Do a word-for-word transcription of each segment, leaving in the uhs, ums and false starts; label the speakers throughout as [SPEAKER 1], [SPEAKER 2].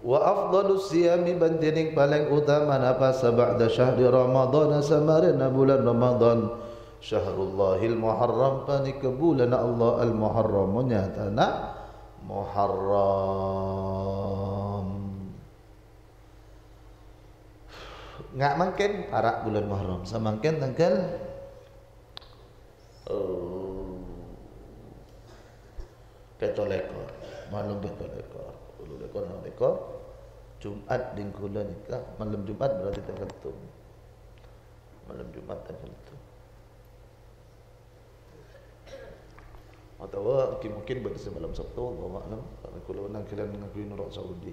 [SPEAKER 1] Wa afdalus siyami bantining paling utama napa sab'da syahri Ramadan samarina bulan Ramadan Syahrullahil Muharram panik bulan Allah al-Muharram nyatana Muharram. Ngak mungkin para bulan Muharram samangken tanggal oh petolekor malam petolekor ulu lekor nang lekor Jumat ding kula nikah malam Jumat berarti tanggal tu malam Jumat tanggal tu atau mungkin berarti malam Sabtu Allah alam karena kula nang kalian ngakui Arab Saudi.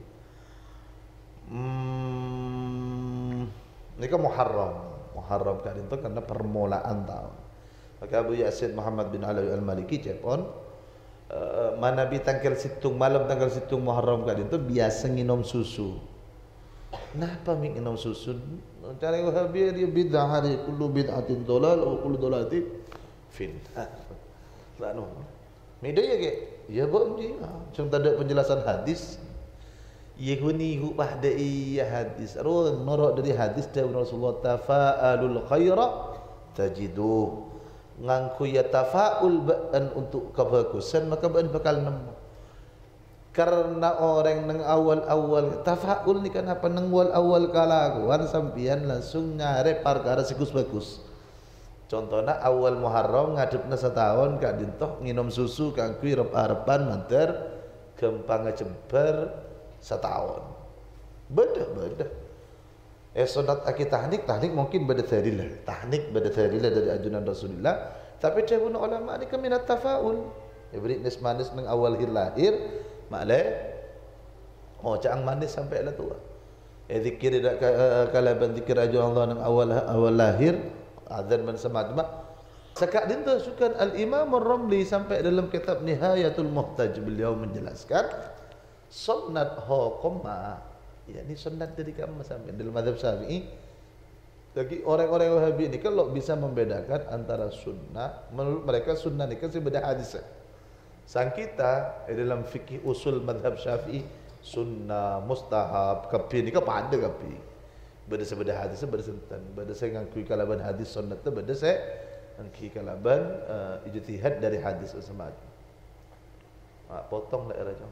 [SPEAKER 1] Hmm nikah Muharram Muharram kan itu karena permulaan tahun. Maka Abu Yasin Muhammad bin Alawi Al-Maliki cepon uh, mana bi tanggal situng malam tanggal situng Muharram kan itu biasa minum susu. Kenapa minum susu? Cara Wahabi dia bid'ah hari kullu bid'atin dolal atau kullu dolati fin. Lanu. Media ya ke? Ya boleh. Macam tak ada penjelasan hadis. Yehuni hu bahda iya hadis. Arwah norok dari hadis dari Rasulullah tafa'alul khaira tajidu. Ngangku ya tafa'ul ba'an untuk kebagusan maka ba'an bakal nemu. Karena orang nang awal-awal tafa'ul ni kan apa nang awal-awal kalakuan sampian langsung nyare perkara sikus bagus. Contohnya awal Muharram ngadepna setahun kak dintoh nginum susu kangkui rep-arepan manter gempang ngecebar setahun. Beda beda. Eh sunat aki tahnik tahnik mungkin beda tharilah. Tahnik beda tharilah dari ajunan Rasulullah. Tapi cahun ulama ni keminat tafaul. Ibrit nis manis nang awal hir lahir makleh. Oh caang manis sampai lah tua. Eh zikir dak kalaban zikir ajunan Allah nang awal awal lahir. Azan man samadma. Sekak dintu sukan Al-Imam Ar-Ramli sampai dalam kitab Nihayatul Muhtaj beliau menjelaskan sunnat hukma yakni sunnat dari kamu sampai dalam mazhab Syafi'i bagi orang-orang Wahabi ini kalau bisa membedakan antara sunnah menurut mereka sunnah ini kan beda hadis. Sang kita dalam fikih usul mazhab Syafi'i sunnah mustahab kapi ni kan pada kapi beda sebeda hadis beda sentan beda saya ngakui kalaban hadis sunnah tu beda saya ngakui kalaban uh, ijtihad dari hadis sama. Ah potong dah raja.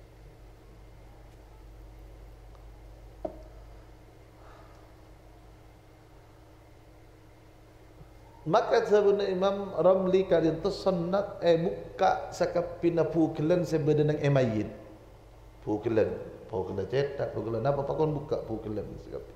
[SPEAKER 1] Maka sabun Imam Ramli kadin tu sunnat eh buka sakapina pukelan sebeda nang emayin. Pukelan, pukelan cetak, pukelan apa pakon buka pukelan sakap.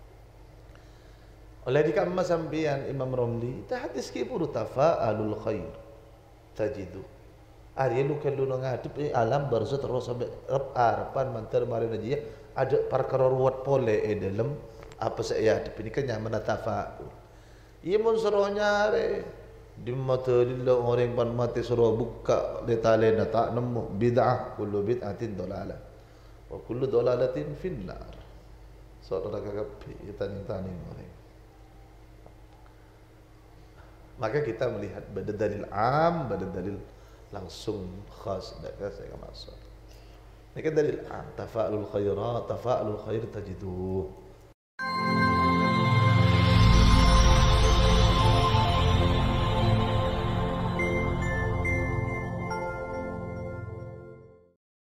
[SPEAKER 1] Oleh dikamma sampian Imam Ramli ta hadis ki puru tafa'alul khair tajidu. Ari lu kalau ngadep alam barza terus sampai harapan mantar mari aja ada perkara ruwat pole e dalam apa saya hadap ini kan nyaman tafa'ul. Ia mun seronya re di mata lillah orang pan mati suruh buka letale na tak nemu bid'ah kullu bid'atin dalalah wa kullu dalalatin finnar. Saudara kakak tani-tani orang. Maka kita melihat pada dalil am, pada dalil langsung khas. Dah saya maksud. Ini kan dalil am. Tafa'alul khairat, tafa'alul khair tajiduh.